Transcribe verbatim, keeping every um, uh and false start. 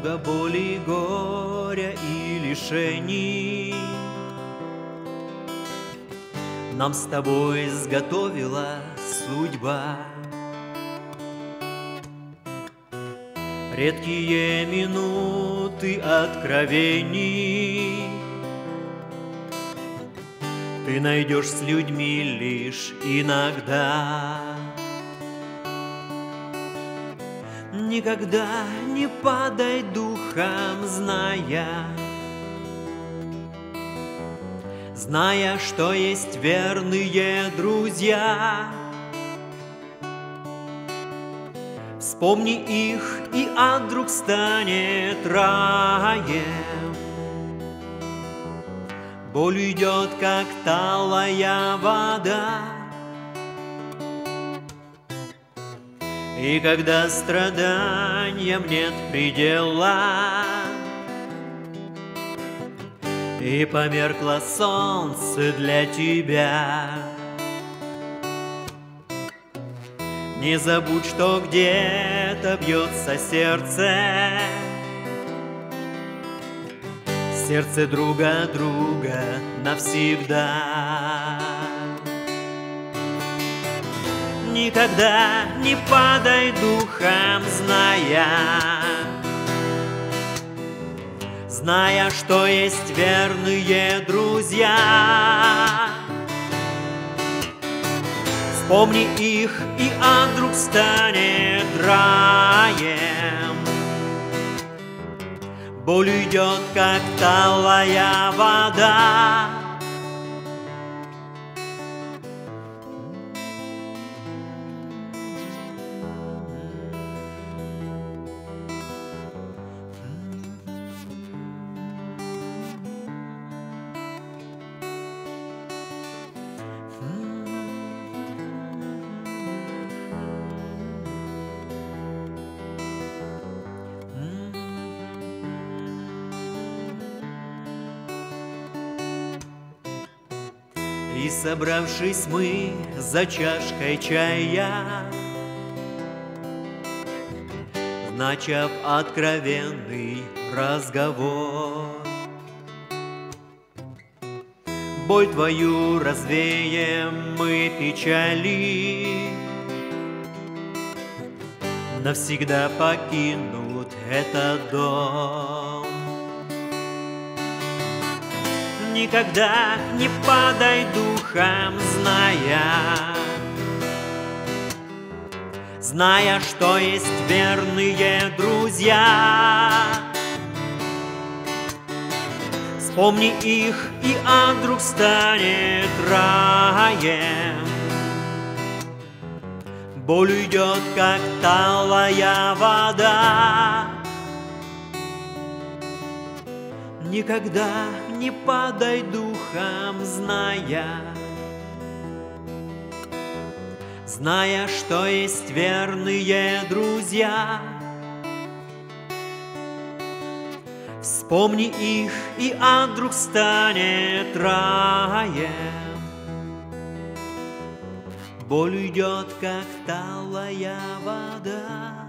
много боли, горя и лишений нам с тобой изготовила судьба. Редкие минуты откровений ты найдешь с людьми лишь иногда. Никогда не падай духом, зная, зная, что есть верные друзья. Вспомни их, и ад вдруг станет раем. Боль идет, как талая вода. И когда страданиям нет предела, и померкло солнце для тебя, не забудь, что где-то бьется сердце, сердце друга друга навсегда. Никогда не падай духом, зная, зная, что есть верные друзья. Вспомни их, и ад вдруг станет раем. Боль идет, как талая вода. И, собравшись мы за чашкой чая, начав откровенный разговор, боль твою развеем мы печали, навсегда покинут этот дом. Никогда не падай духом, зная, зная, что есть верные друзья. Вспомни их, и ад вдруг станет раем. Боль уйдет, как талая вода. Никогда не падай духом, зная, зная, что есть верные друзья. Вспомни их, и ад вдруг станет раем. Боль уйдет, как талая вода.